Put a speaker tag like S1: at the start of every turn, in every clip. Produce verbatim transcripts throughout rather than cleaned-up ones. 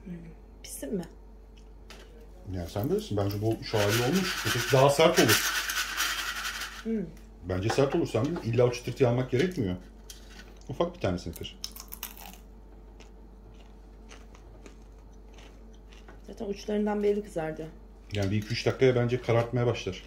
S1: Pişsin mi?
S2: Yani sen bilirsin. Bence bu şahane olmuş. Öteki daha sert olur.
S1: Hmm.
S2: Bence sert olur. Sen bilirsin. İlla o çıtırtıyı almak gerekmiyor. Ufak bir tanesini kır.
S1: Zaten uçlarından belli kızardı.
S2: Yani bir iki üç dakikaya bence karartmaya başlar.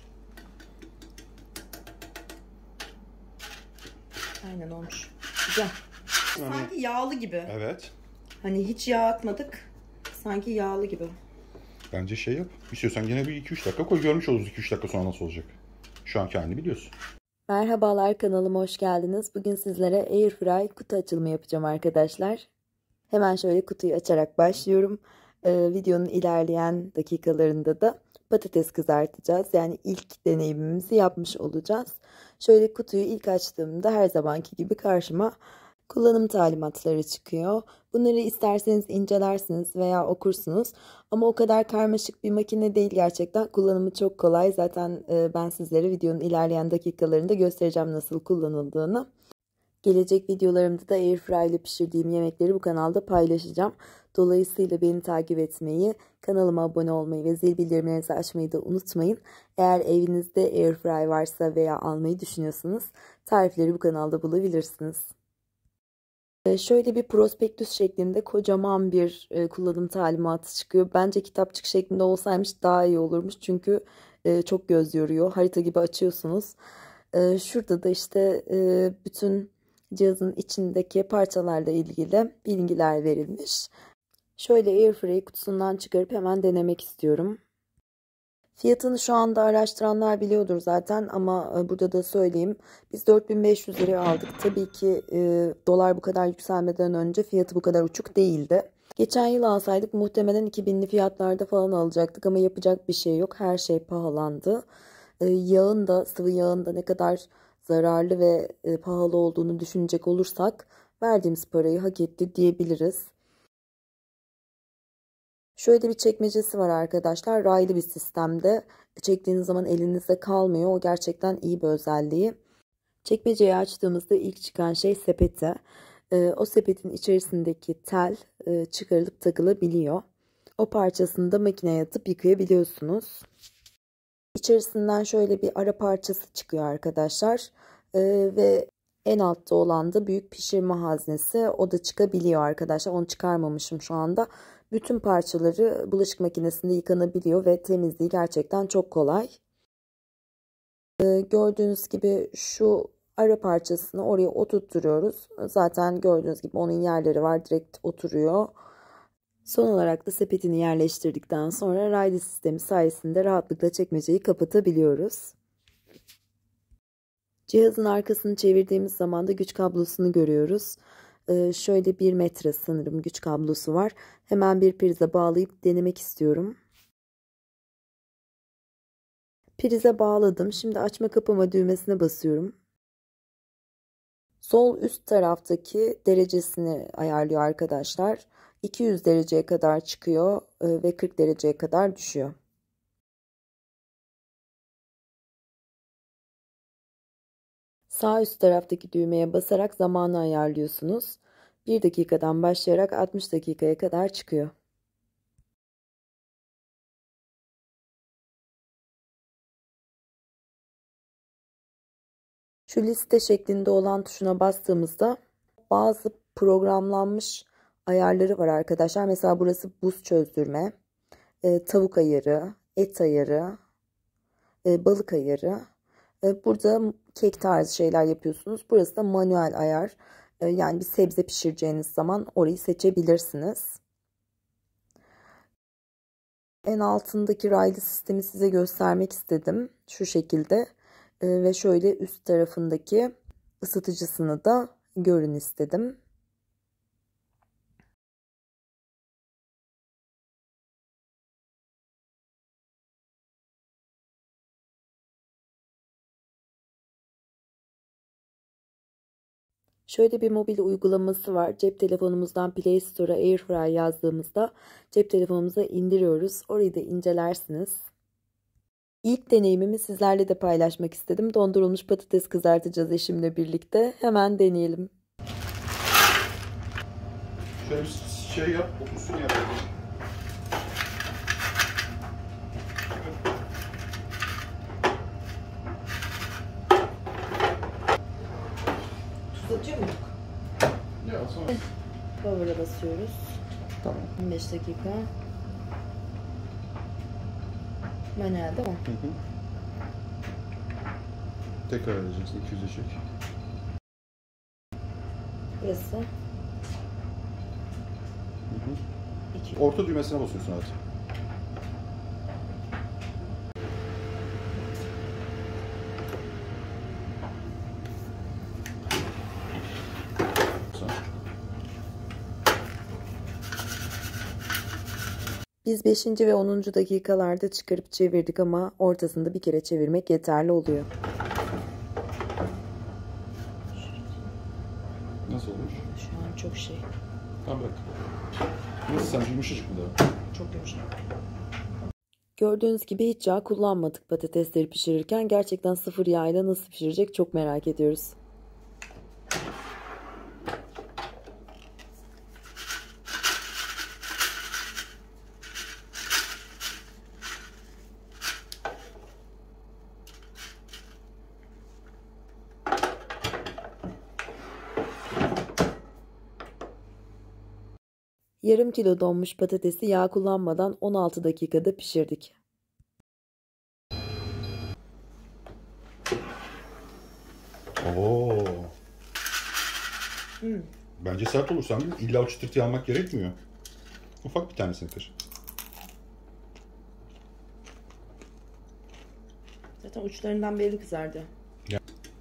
S1: Aynen olmuş. Güzel.
S2: Yani,
S1: sanki yağlı gibi.
S2: Evet.
S1: Hani hiç yağ atmadık. Sanki yağlı gibi.
S2: Bence şey yap. İstiyorsan yine bir iki üç dakika koy. Görmüş oluruz iki üç dakika sonra nasıl olacak. Şu anki halini biliyorsun.
S3: Merhabalar, kanalıma hoş geldiniz. Bugün sizlere Airfry kutu açılımı yapacağım arkadaşlar. Hemen şöyle kutuyu açarak başlıyorum. Ee, videonun ilerleyen dakikalarında da patates kızartacağız. Yani ilk deneyimimizi yapmış olacağız. Şöyle kutuyu ilk açtığımda her zamanki gibi karşıma kullanım talimatları çıkıyor. Bunları isterseniz incelersiniz veya okursunuz. Ama o kadar karmaşık bir makine değil gerçekten. Kullanımı çok kolay. Zaten ben sizlere videonun ilerleyen dakikalarında göstereceğim nasıl kullanıldığını. Gelecek videolarımda da Airfry ile pişirdiğim yemekleri bu kanalda paylaşacağım. Dolayısıyla beni takip etmeyi, kanalıma abone olmayı ve zil bildirimlerinizi açmayı da unutmayın. Eğer evinizde Airfry varsa veya almayı düşünüyorsanız tarifleri bu kanalda bulabilirsiniz. Şöyle bir prospektüs şeklinde kocaman bir kullanım talimatı çıkıyor. Bence kitapçık şeklinde olsaymış daha iyi olurmuş. Çünkü çok göz yoruyor. Harita gibi açıyorsunuz. Şurada da işte bütün cihazın içindeki parçalarla ilgili bilgiler verilmiş. Şöyle Airfry'i kutusundan çıkarıp hemen denemek istiyorum. Fiyatını şu anda araştıranlar biliyordur zaten ama burada da söyleyeyim. Biz dört bin beş yüz liraya aldık. Tabii ki e, dolar bu kadar yükselmeden önce fiyatı bu kadar uçuk değildi. Geçen yıl alsaydık muhtemelen iki binli fiyatlarda falan alacaktık ama yapacak bir şey yok. Her şey pahalandı. E, yağın da, sıvı yağın da ne kadar zararlı ve e, pahalı olduğunu düşünecek olursak verdiğimiz parayı hak etti diyebiliriz. Şöyle bir çekmecesi var arkadaşlar. Raylı bir sistemde. Çektiğiniz zaman elinizde kalmıyor. O gerçekten iyi bir özelliği. Çekmeceyi açtığımızda ilk çıkan şey sepeti. Ee, o sepetin içerisindeki tel e, çıkarılıp takılabiliyor. O parçasını da makineye atıp yıkayabiliyorsunuz. İçerisinden şöyle bir ara parçası çıkıyor arkadaşlar. Ee, ve en altta olan da büyük pişirme haznesi. O da çıkabiliyor arkadaşlar. Onu çıkarmamışım şu anda. Bütün parçaları bulaşık makinesinde yıkanabiliyor ve temizliği gerçekten çok kolay. Ee, gördüğünüz gibi şu ara parçasını oraya oturtturuyoruz. Zaten gördüğünüz gibi onun yerleri var, direkt oturuyor. Son olarak da sepetini yerleştirdikten sonra raylı sistemi sayesinde rahatlıkla çekmeceyi kapatabiliyoruz. Cihazın arkasını çevirdiğimiz zaman da güç kablosunu görüyoruz. Ee, şöyle bir metre sanırım güç kablosu var. Hemen bir prize bağlayıp denemek istiyorum. Prize bağladım. Şimdi açma kapama düğmesine basıyorum. Sol üst taraftaki derecesini ayarlıyor arkadaşlar. iki yüz dereceye kadar çıkıyor ve kırk dereceye kadar düşüyor. Sağ üst taraftaki düğmeye basarak zamanı ayarlıyorsunuz. bir dakikadan başlayarak altmış dakikaya kadar çıkıyor. Şu liste şeklinde olan tuşuna bastığımızda bazı programlanmış ayarları var arkadaşlar. Mesela burası buz çözdürme, e, tavuk ayarı, et ayarı, e, balık ayarı. E, burada kek tarzı şeyler yapıyorsunuz. Burası da manuel ayar. E, yani bir sebze pişireceğiniz zaman orayı seçebilirsiniz. En altındaki raylı sistemi size göstermek istedim. Şu şekilde. E, ve şöyle üst tarafındaki ısıtıcısını da görün istedim. Şöyle bir mobil uygulaması var. Cep telefonumuzdan Play Store'a Airfry yazdığımızda cep telefonumuza indiriyoruz. Orayı da incelersiniz. İlk deneyimimi sizlerle de paylaşmak istedim. Dondurulmuş patates kızartacağız eşimle birlikte. Hemen deneyelim.
S2: Şöyle bir şey yap, otursun ya.
S1: Power'a basıyoruz.
S2: Tamam.
S1: on beş dakika. Manuel değil mi?
S2: Hı hı. Tekrar edeceksin. iki yüze çek.
S1: Burası.
S2: Hı hı.
S1: iki.
S2: Orta düğmesine basıyorsun artık.
S3: Biz beşinci ve onuncu dakikalarda çıkarıp çevirdik ama ortasında bir kere çevirmek yeterli oluyor.
S2: Nasıl olmuş?
S1: Şu an çok şey.
S2: Tamam bırak. Nasıl sence yumuşacık mı daha?
S1: Çok yumuşak.
S3: Gördüğünüz gibi hiç yağ kullanmadık patatesleri pişirirken. Gerçekten sıfır yağ ile nasıl pişirecek çok merak ediyoruz. Yarım kilo donmuş patatesi yağ kullanmadan on altı dakikada pişirdik.
S2: Oo.
S1: Hmm.
S2: Bence sert olur. Sen illa o çıtırtıyı almak gerekmiyor. Ufak bir tanesini kır.
S1: Zaten uçlarından belli kızardı.
S2: Ya.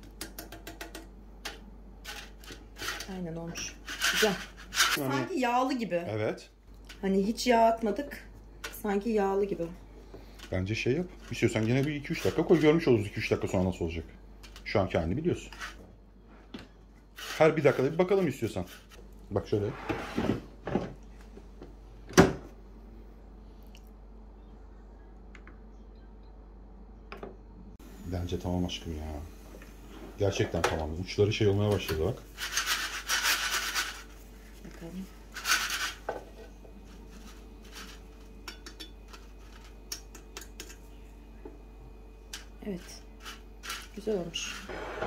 S1: Aynen olmuş. Güzel.
S2: Yani-
S1: Sanki yağlı gibi.
S2: Evet.
S1: Hani hiç yağ atmadık. Sanki yağlı gibi.
S2: Bence şey yap. İstiyorsan gene bir iki üç dakika koy. Görmüş oluruz iki üç dakika sonra nasıl olacak. Şu anki halini biliyorsun. Her bir dakikada bir bakalım istiyorsan. Bak şöyle. Bence tamam aşkım ya. Gerçekten tamam. Uçları şey olmaya başladı bak.
S1: Bakalım. Evet. Güzel olmuş.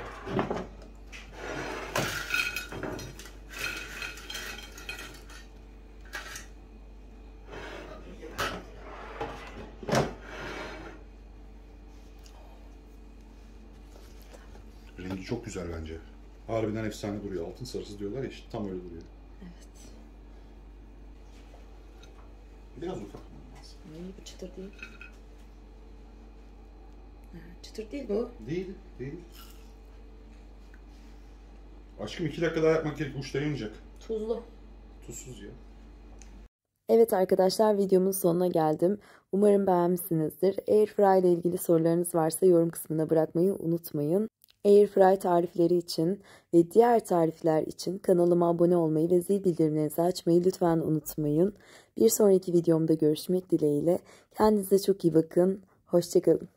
S2: Rengi çok güzel bence. Harbiden efsane duruyor. Altın sarısı diyorlar ya işte tam öyle duruyor.
S1: Evet.
S2: Biraz ufak lazım.
S1: Ay, bu çıtır değil. Ha, çıtır değil bu.
S2: Değil, değil. Aşkım iki dakika daha yapmak gerek. Uçta yanacak.
S1: Tuzlu.
S2: Tuzsuz ya.
S3: Evet arkadaşlar, videomun sonuna geldim. Umarım beğenmişsinizdir. Airfryer ile ilgili sorularınız varsa yorum kısmına bırakmayı unutmayın. Airfryer tarifleri için ve diğer tarifler için kanalıma abone olmayı ve zil bildirimlerinizi açmayı lütfen unutmayın. Bir sonraki videomda görüşmek dileğiyle. Kendinize çok iyi bakın. Hoşça kalın.